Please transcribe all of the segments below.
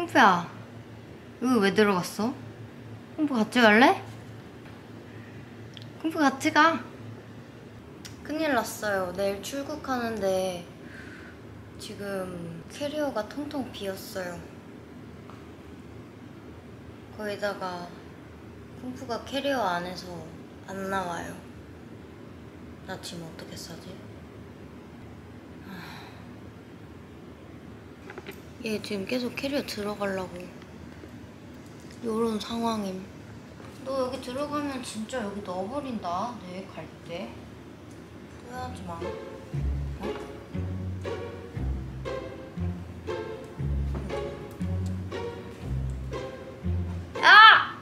콩푸야, 여기 왜 들어갔어? 콩푸 같이 갈래? 콩푸 같이 가. 큰일 났어요. 내일 출국하는데 지금 캐리어가 텅텅 비었어요. 거기다가 콩푸가 캐리어 안에서 안 나와요. 나 지금 어떻게 싸지? 얘 지금 계속 캐리어 들어가려고 요런 상황임. 너 여기 들어가면 진짜 여기 넣어버린다. 내일 갈 때. 후회하지 마. 어? 아!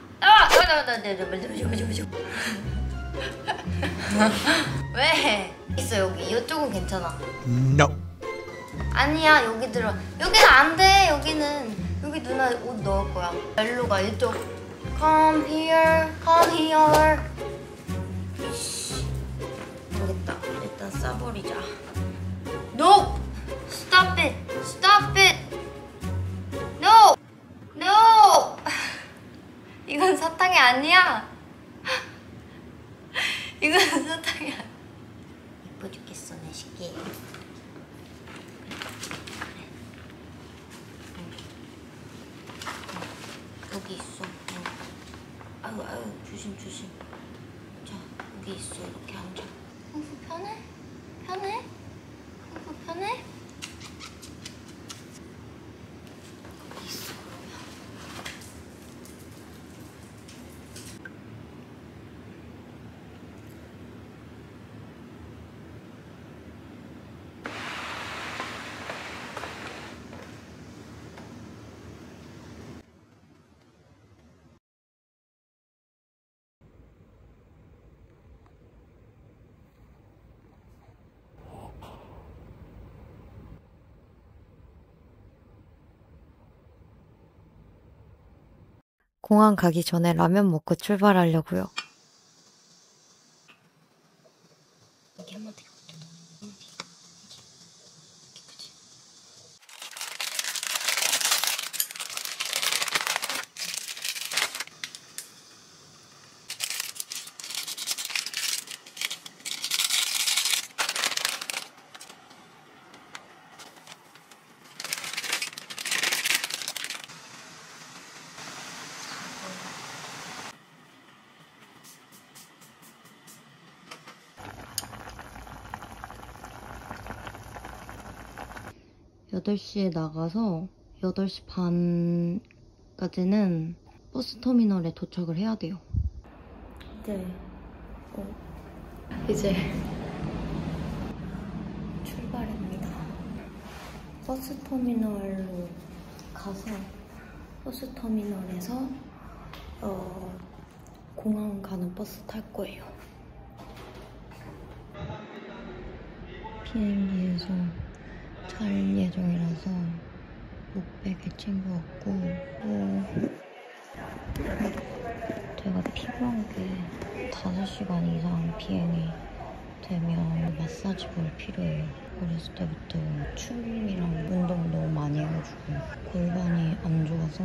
왜? 있어 여기. 이쪽은 괜찮아. No. 아니야 여기 들어. 여기는 안 돼. 여기는 여기 누나 옷 넣을 거야. 일로 가. 이쪽. Come here. Come here. 이씨. 모르겠다. 일단 싸버리자. No. Stop it. Stop it. No. No. 이건 사탕이 아니야. 이건 사탕이 아니야. 예뻐 죽겠어 내 새끼. 여기 있어. 아유 아유 조심 조심. 자 여기 있어. 이렇게 앉아. 콩푸 편해? 편해? 콩푸 편해? 여기 있어 그러면. 공항 가기 전에 라면 먹고 출발하려고요. 이게 한마디가 어쩌다. 그치? 여덟 시에 나가서 8시 반까지는 버스터미널에 도착을 해야 돼요. 이제 출발입니다. 버스터미널로 가서 버스터미널에서 공항 가는 버스 탈 거예요. 비행기에서 잘 예정이라서 목베개 챙겨왔고 제가 필요한 게 5시간 이상 비행이 되면 마사지볼 필요해요. 어렸을 때부터 춤이랑 운동을 너무 많이 해가지고 골반이 안 좋아서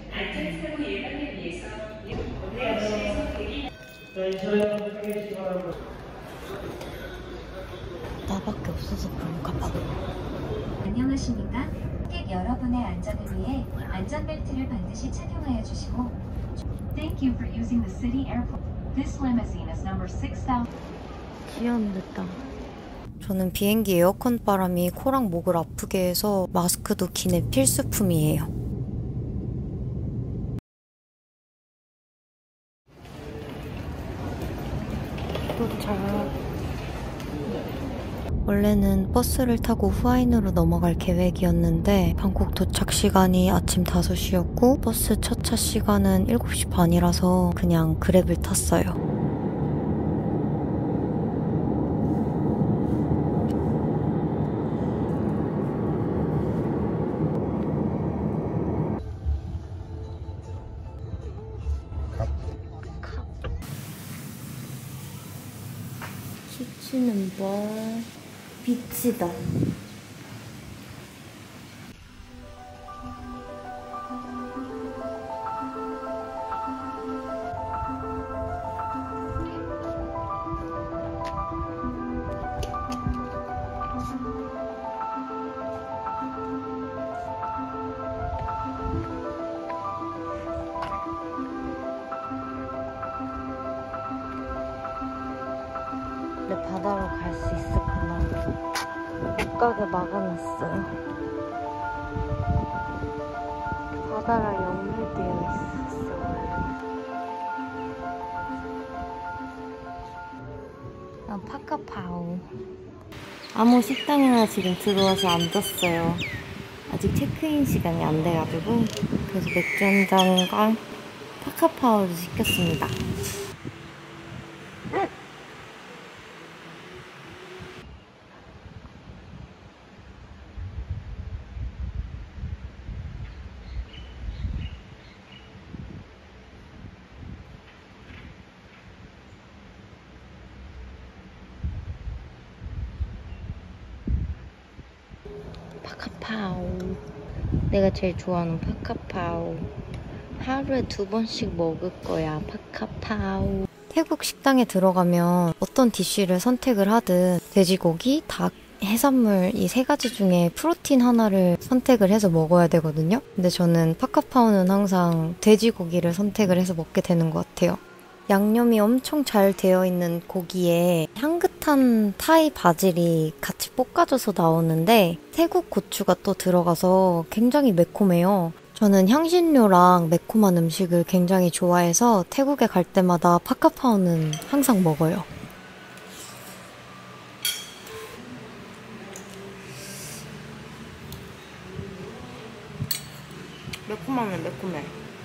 나밖에 없어서 그런가 봐. 안녕하십니까? 고객 여러분의 안전을 위해 안전벨트를 반드시 착용하여 주시고 Thank you for using the city airport. This limousine is number 6000. 지연됐다. 저는 비행기 에어컨 바람이 코랑 목을 아프게 해서 마스크도 기내 필수품이에요. 도착. 원래는 버스를 타고 후아인으로 넘어갈 계획이었는데 방콕 도착 시간이 아침 5시였고 버스 첫 차 시간은 7시 반이라서 그냥 그랩을 탔어요. 키치는 뭐 빛이다. 바다로 갈 수 있었구나. 못 가게 막아놨어요. 바다랑 연결되어 있었어. 파카파오. 아무 식당이나 지금 들어와서 앉았어요. 아직 체크인 시간이 안 돼가지고. 그래서 맥주 한 잔과 파카파오를 시켰습니다. 파카파오. 내가 제일 좋아하는 파카파오. 하루에 2번씩 먹을 거야. 파카파오. 태국 식당에 들어가면 어떤 디쉬를 선택을 하든 돼지고기, 닭, 해산물 이 3가지 중에 프로틴 하나를 선택을 해서 먹어야 되거든요. 근데 저는 파카파오는 항상 돼지고기를 선택을 해서 먹게 되는 것 같아요. 양념이 엄청 잘 되어 있는 고기에 향긋한 타이 바질이 같이 볶아져서 나오는데 태국 고추가 또 들어가서 굉장히 매콤해요. 저는 향신료랑 매콤한 음식을 굉장히 좋아해서 태국에 갈 때마다 파카파오는 항상 먹어요. 매콤하네, 매콤해.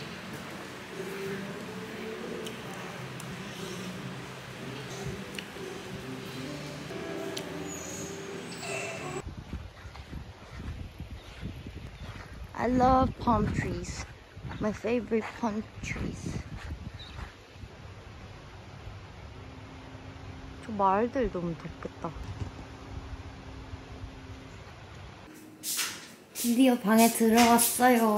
I love palm trees. My favorite palm trees. 저 말들 너무 덥겠다. 드디어 방에 들어왔어요.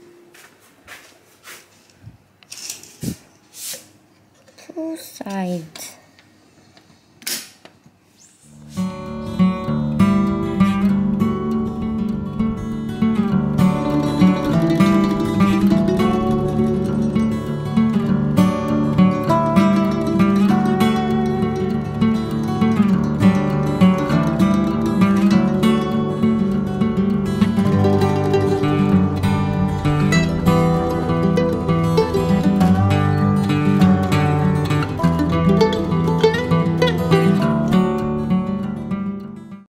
푸사이드.